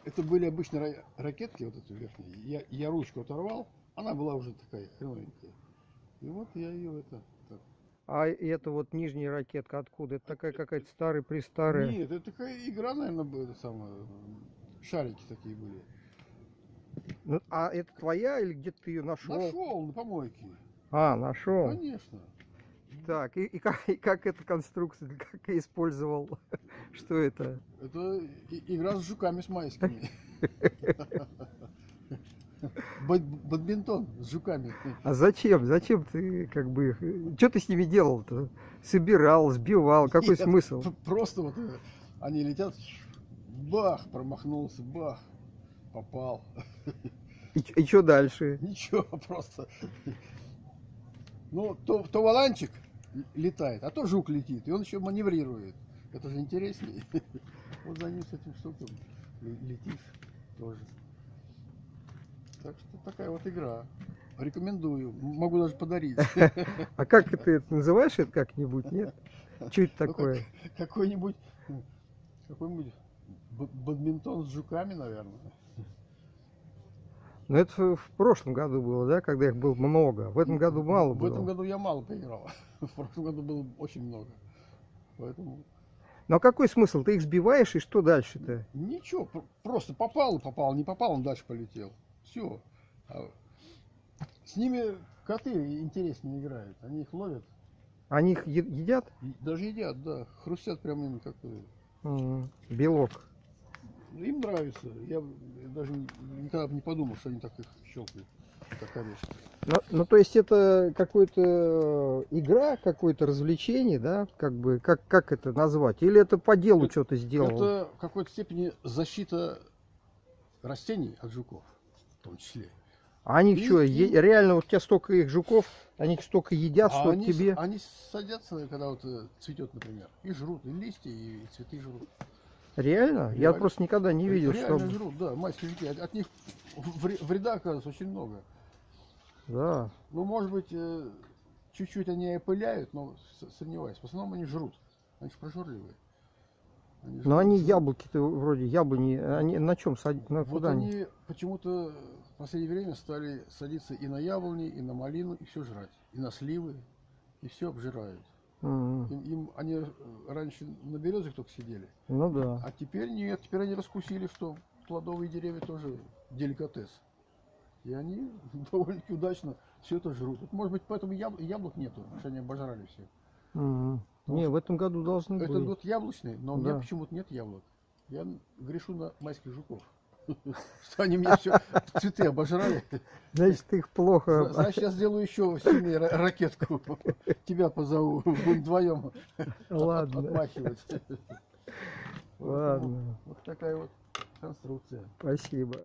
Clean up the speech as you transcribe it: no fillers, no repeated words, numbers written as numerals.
Это были обычные ракетки, вот эти верхние. Я ручку оторвал, она была уже такая хреновенькая. И вот я ее это... Так. А это вот нижняя ракетка откуда? Это такая какая-то старая-престарая. Нет, это такая игра, наверное, была, это самое, шарики такие были. Ну, а это твоя или где-то ты ее нашел? Нашел на помойке. А, нашел. Конечно. Так, и как эта конструкция, как я использовал? Что это? Это игра с жуками с майскими. Бадминтон с жуками. А зачем? Зачем ты как бы их... Что ты с ними делал-то? Собирал, сбивал, какой Нет, смысл? просто вот они летят, бах, промахнулся, бах, попал. И что дальше? Ничего, просто. Ну, то валанчик летает, а то жук летит, и он еще маневрирует. Это же интереснее. Вот за ним с этим штуком летишь тоже. Так что такая вот игра. Рекомендую. Могу даже подарить. А как ты это называешь это как-нибудь, нет? Что это Ну, такое? какой-нибудь бадминтон с жуками, наверное. Ну это в прошлом году было, да, когда их было много. В этом году мало В этом было. году я мало поиграл. В прошлом году было очень много. Поэтому Ну а какой смысл? Ты их сбиваешь, и что дальше-то? ничего, просто попал, попал, не попал, он дальше полетел. Все. С ними коты интереснее играют. Они их ловят. Они их едят? Даже едят, да. Хрустят прямо ими как Белок. им нравится. Я даже никогда бы не подумал, что они так их щелкают, как орешки. Ну, то есть это какая-то игра, какое-то развлечение, да? Как бы, как это назвать? Или это по делу что-то сделал? Это в какой-то степени защита растений от жуков, в том числе. А они что, реально, вот у тебя столько их жуков, они их столько едят, что они, тебе... они садятся, когда вот цветет, например, и жрут, и листья, и цветы жрут. Реально? Я просто никогда не видел, реально чтобы... жрут, да, майские жуки. От них вреда, оказывается, очень много. Да. Ну, может быть, чуть-чуть они опыляют, но сомневаюсь. В основном они жрут. Они же прожорливые. Но они яблоки-то вроде яблони, они на чем садят? Вот куда они почему-то в последнее время стали садиться и на яблони, и на малину, и все жрать. И на сливы, и все обжирают. Они раньше на березах только сидели. Ну да. А теперь нет, теперь они раскусили, что плодовые деревья тоже деликатес. И они довольно-таки удачно все это жрут. Вот, может быть, поэтому яблок нету, потому что они обожрали все. Не, в этом году должны быть. Этот год яблочный, но у меня почему-то нет яблок. Я грешу на майских жуков. Что они мне все цветы обожрали. Значит, их плохо... Значит, я сделаю еще сильнее ракетку. Тебя позову. Будем вдвоем отмахивать. Ладно. Вот такая вот конструкция. Спасибо.